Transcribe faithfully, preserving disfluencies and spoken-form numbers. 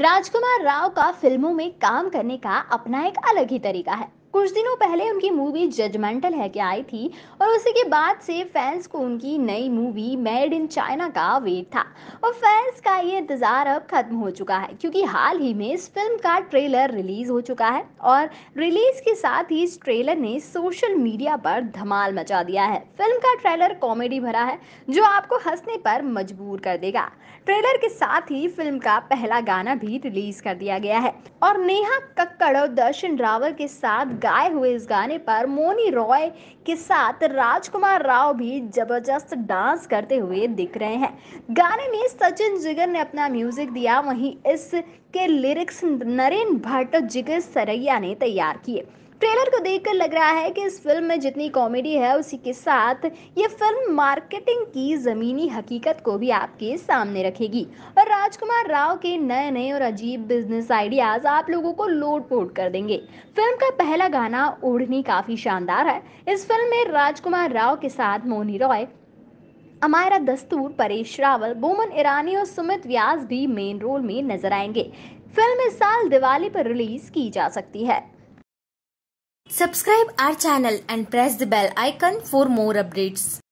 राजकुमार राव का फिल्मों में काम करने का अपना एक अलग ही तरीका है। कुछ दिनों पहले उनकी मूवी जजमेंटल है क्या आई थी और उसी के बाद से फैंस को उनकी नई मूवी मेड इन चाइना का वेट था। और फैंस का ये इंतजार अब खत्म हो चुका है क्योंकि हाल ही में इस फिल्म का ट्रेलर रिलीज हो चुका है और रिलीज के साथ ही इस ट्रेलर ने सोशल मीडिया पर धमाल मचा दिया है। फिल्म का ट्रेलर कॉमेडी भरा है जो आपको हंसने पर मजबूर कर देगा। ट्रेलर के साथ ही फिल्म का पहला गाना भी रिलीज कर दिया गया है और नेहा कक्कड़ और दर्शन रावल के साथ गाए हुए इस गाने पर मौनी रॉय के साथ राजकुमार राव भी जबरदस्त डांस करते हुए दिख रहे हैं। गाने में सचिन जिगर ने अपना म्यूजिक दिया, वहीं इस के लिरिक्स नरेन भट्ट और जिगर सरैया ने तैयार किए। ट्रेलर को देखकर लग रहा है कि इस फिल्म में जितनी कॉमेडी है उसी के साथ ये फिल्म मार्केटिंग की जमीनी हकीकत को भी आपके सामने रखेगी और राजकुमार राव के नए नए और अजीब बिजनेस आइडियाज आप लोगों को लोट-पोट कर देंगे। फिल्म का पहला गाना ओढ़नी काफी शानदार है। इस फिल्म में राजकुमार राव के साथ मौनी रॉय, अमायरा दस्तूर, परेश रावल, बोमन ईरानी और सुमित व्यास भी मेन रोल में नजर आएंगे। फिल्म इस साल दिवाली पर रिलीज की जा सकती है। Subscribe our channel and press the bell icon for more updates.